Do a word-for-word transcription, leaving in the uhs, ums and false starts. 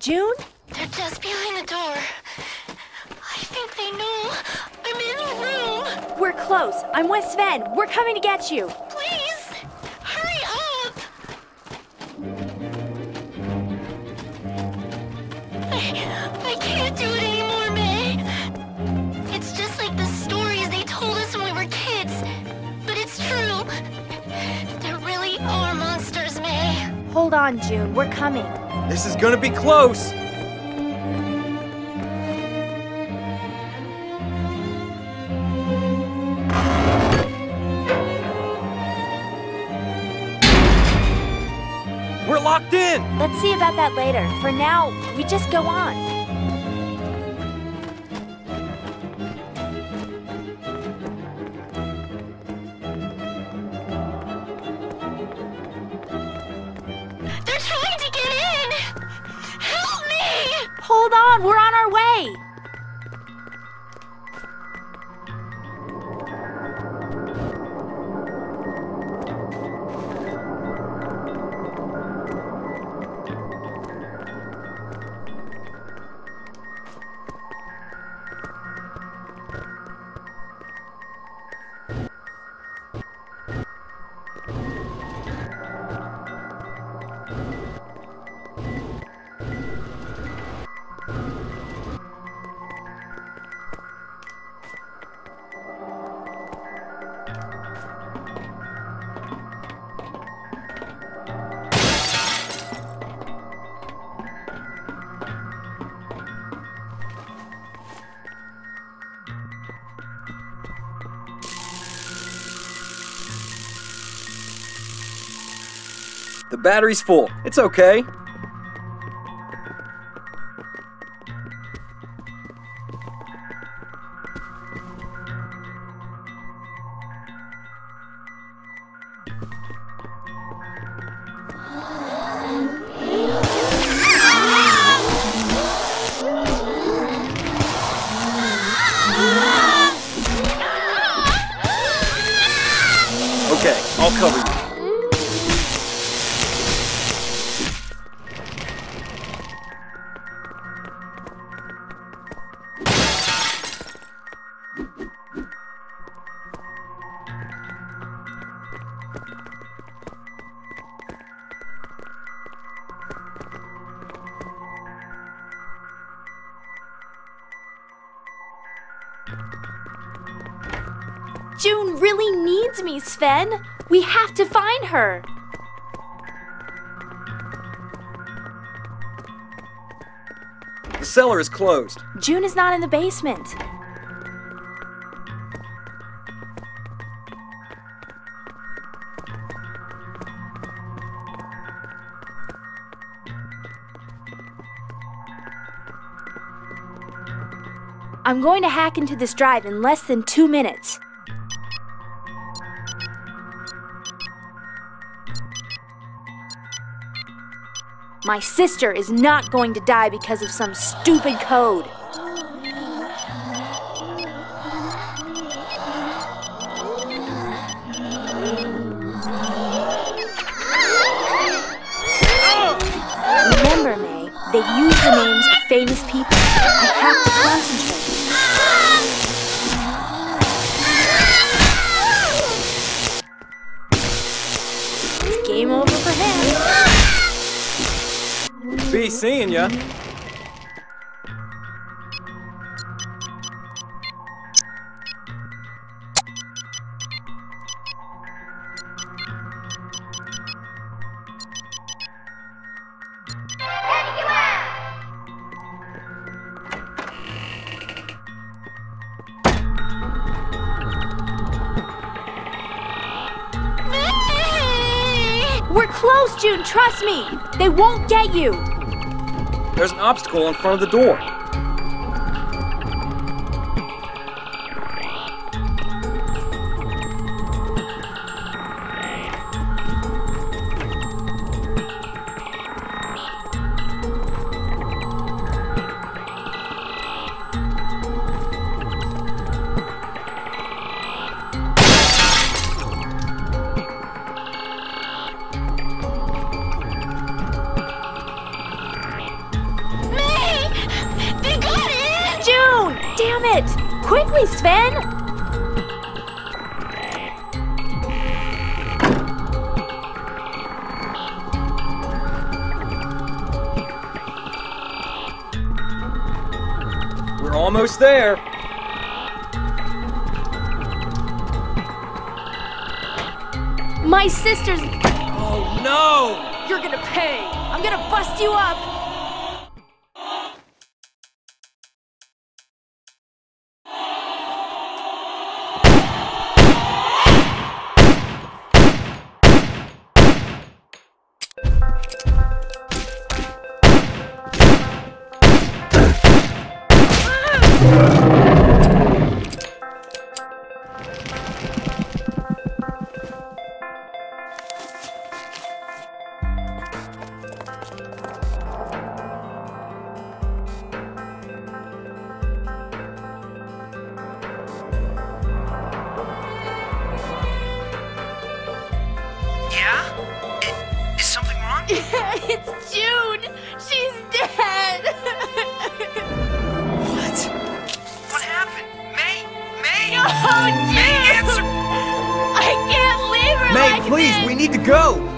June? They're just behind the door. I think they know I'm in the room. We're close. I'm with Sven. We're coming to get you. Please, hurry up. I, I can't do it anymore, May. It's just like the stories they told us when we were kids. But it's true. There really are monsters, May. Hold on, June. We're coming. This is gonna be close. We're locked in! Let's see about that later. For now, we just go on. They're trying to get in! Help me! Hold on, we're on our way. The battery's full. It's okay. Okay, I'll cover you. June really needs me, Sven. We have to find her. The cellar is closed. June is not in the basement. I'm going to hack into this drive in less than two minutes. My sister is not going to die because of some stupid code. Remember, May, they use the names of famous people. I have to concentrate. It's game over for him. Be seeing ya. We're close, June, trust me. They won't get you. There's an obstacle in front of the door. Almost there. My sister's... Oh no! You're gonna pay! I'm gonna bust you up! It's June! She's dead! What? What happened? May? May? Oh, June! May, answer! I can't leave her May, like please, this! we need to go!